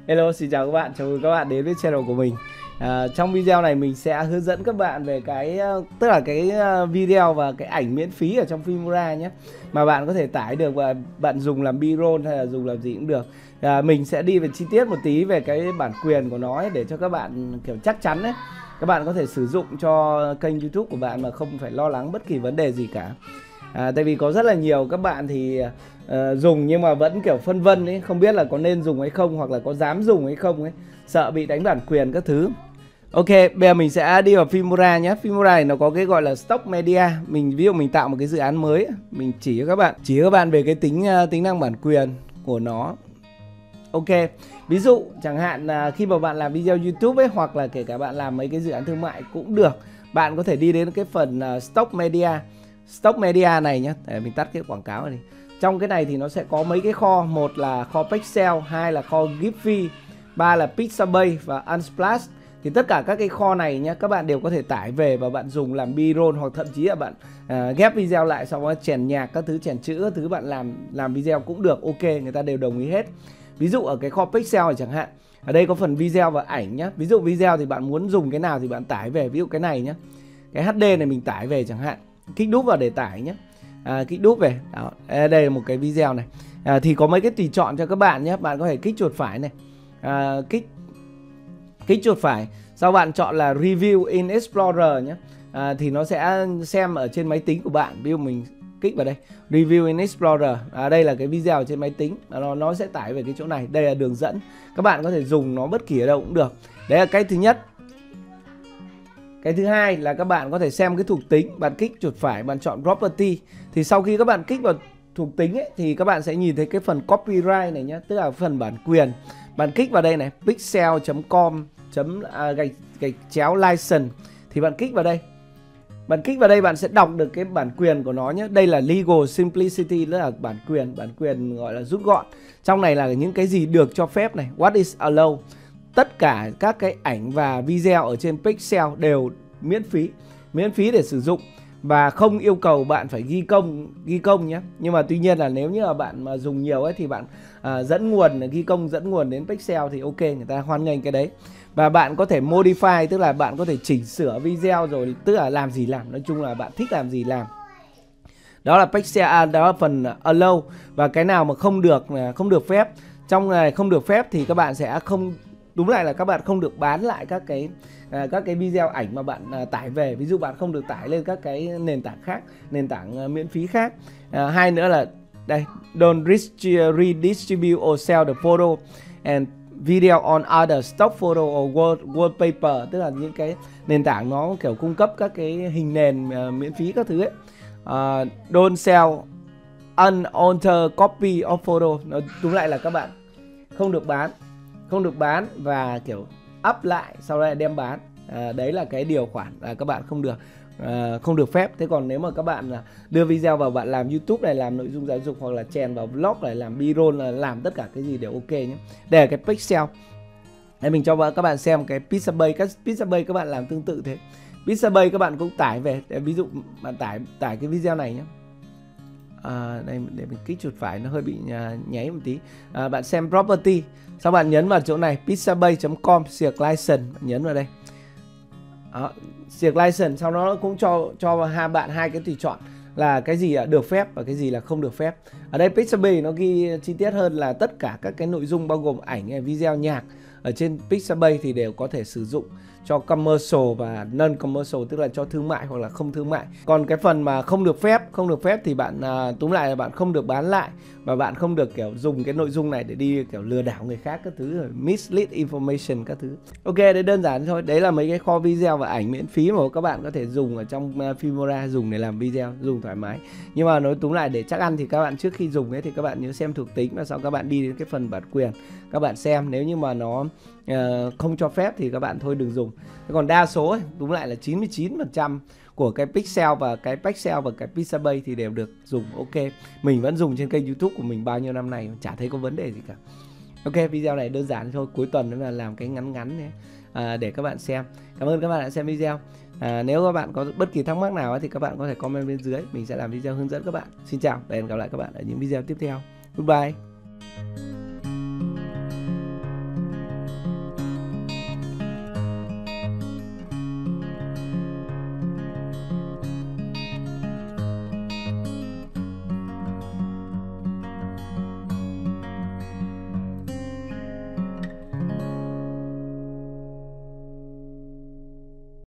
Hello, xin chào các bạn, chào mừng các bạn đến với channel của mình. Trong video này mình sẽ hướng dẫn các bạn về tức là cái video và cái ảnh miễn phí ở trong Filmora nhé, mà bạn có thể tải được và bạn dùng làm B-roll hay là dùng làm gì cũng được. Mình sẽ đi về chi tiết một tí về cái bản quyền của nó ấy, để cho các bạn kiểu chắc chắn đấy, các bạn có thể sử dụng cho kênh YouTube của bạn mà không phải lo lắng bất kỳ vấn đề gì cả. Tại vì có rất là nhiều các bạn thì dùng nhưng mà vẫn kiểu phân vân ấy, không biết là có nên dùng hay không, hoặc là có dám dùng hay không ấy, sợ bị đánh bản quyền các thứ. Ok, bây giờ mình sẽ đi vào Filmora nhé. Filmora này nó có cái gọi là Stock Media. Ví dụ mình tạo một cái dự án mới, mình chỉ cho các bạn về cái tính năng bản quyền của nó. Ok, ví dụ chẳng hạn khi mà bạn làm video YouTube ấy, hoặc là kể cả bạn làm mấy cái dự án thương mại cũng được, bạn có thể đi đến cái phần Stock Media. Stock Media này nhé, để mình tắt cái quảng cáo này đi. Trong cái này thì nó sẽ có mấy cái kho, một là kho Pexel, hai là kho Giphy, ba là Pixabay và Unsplash. Thì tất cả các cái kho này nhé, các bạn đều có thể tải về và bạn dùng làm B-roll, hoặc thậm chí là bạn ghép video lại, sau đó chèn nhạc các thứ, chèn chữ các thứ, bạn làm video cũng được. Ok, người ta đều đồng ý hết. Ví dụ ở cái kho Pexel này chẳng hạn, ở đây có phần video và ảnh nhé. Ví dụ video thì bạn muốn dùng cái nào thì bạn tải về. Ví dụ cái này nhé, cái HD này mình tải về chẳng hạn, kích đúp vào để tải nhé. Kích đúp về đó, đây là một cái video này. Thì có mấy cái tùy chọn cho các bạn nhé. Bạn có thể kích chuột phải này, kích chuột phải, sau bạn chọn là Review in Explorer nhé. Thì nó sẽ xem ở trên máy tính của bạn. Ví dụ mình kích vào đây, Review in Explorer, đây là cái video trên máy tính, nó sẽ tải về cái chỗ này. Đây là đường dẫn, các bạn có thể dùng nó bất kỳ ở đâu cũng được. Đấy là cái thứ nhất. Cái thứ hai là các bạn có thể xem cái thuộc tính. Bạn kích chuột phải, bạn chọn Property. Thì sau khi các bạn kích vào thuộc tính ấy, thì các bạn sẽ nhìn thấy cái phần Copyright này nhé, tức là phần bản quyền. Bạn kích vào đây này, pixel.com _ license. Thì bạn kích vào đây. Bạn kích vào đây, bạn sẽ đọc được cái bản quyền của nó nhé. Đây là Legal Simplicity, tức là bản quyền gọi là rút gọn. Trong này là những cái gì được cho phép này, what is allowed. Tất cả các cái ảnh và video ở trên Pixel đều miễn phí để sử dụng, và không yêu cầu bạn phải ghi công nhé. Nhưng mà tuy nhiên là nếu như là bạn mà dùng nhiều ấy thì bạn ghi công dẫn nguồn đến Pixel thì ok, người ta hoan nghênh cái đấy. Và bạn có thể modify, tức là bạn có thể chỉnh sửa video rồi, tức là làm gì làm, nói chung là bạn thích làm gì làm. Đó là Pixel, đó là phần allow. Và cái nào mà không được phép, trong này không được phép thì các bạn sẽ không, đúng lại là các bạn không được bán lại các cái video ảnh mà bạn tải về. Ví dụ bạn không được tải lên các cái nền tảng khác, nền tảng miễn phí khác. Hai nữa là đây, don't redistribute or sell the photo and video on other stock photo or wallpaper, tức là những cái nền tảng nó kiểu cung cấp các cái hình nền miễn phí các thứ ấy. Don't sell unaltered copy of photo. Đúng lại là các bạn không được bán và kiểu up lại sau đó đem bán. Đấy là cái điều khoản là các bạn không được phép. Thế còn nếu mà các bạn đưa video vào, bạn làm YouTube này, làm nội dung giáo dục, hoặc là chèn vào vlog này, làm B-roll, là làm tất cả cái gì đều ok nhé. Đây là cái Pixel. Đây mình cho các bạn xem cái Pixabay. Pixabay các bạn làm tương tự thế. Pixabay các bạn cũng tải về. Ví dụ bạn tải cái video này nhé. Đây để mình kích chuột phải, nó hơi bị nháy một tí. Bạn xem Property, sau bạn nhấn vào chỗ này pixabay.com _ license, bạn nhấn vào đây. Đó, license, sau đó nó cũng cho bạn hai cái tùy chọn là cái gì được phép và cái gì là không được phép. Ở đây Pixabay nó ghi chi tiết hơn là tất cả các cái nội dung bao gồm ảnh, video, nhạc ở trên Pixabay thì đều có thể sử dụng cho commercial và non-commercial, tức là cho thương mại hoặc là không thương mại. Còn cái phần mà không được phép thì bạn túm lại là bạn không được bán lại, và bạn không được kiểu dùng cái nội dung này để đi kiểu lừa đảo người khác các thứ, mislead information các thứ. Ok, đấy đơn giản thôi. Đấy là mấy cái kho video và ảnh miễn phí mà các bạn có thể dùng ở trong Filmora, dùng để làm video, dùng thoải mái. Nhưng mà nói túm lại để chắc ăn thì các bạn trước khi dùng ấy thì các bạn nhớ xem thuộc tính, và sau các bạn đi đến cái phần bản quyền, các bạn xem. Nếu như mà nó không cho phép thì các bạn thôi đừng dùng. Còn đa số ấy, đúng lại là 99% của cái Pixel và cái Pexel và cái Pixabay thì đều được dùng ok. Mình vẫn dùng trên kênh YouTube của mình bao nhiêu năm nay, chả thấy có vấn đề gì cả. Ok, video này đơn giản thôi, cuối tuần nó là làm cái ngắn đấy, để các bạn xem. Cảm ơn các bạn đã xem video. Nếu các bạn có bất kỳ thắc mắc nào thì các bạn có thể comment bên dưới, mình sẽ làm video hướng dẫn các bạn. Xin chào và hẹn gặp lại các bạn ở những video tiếp theo. Goodbye.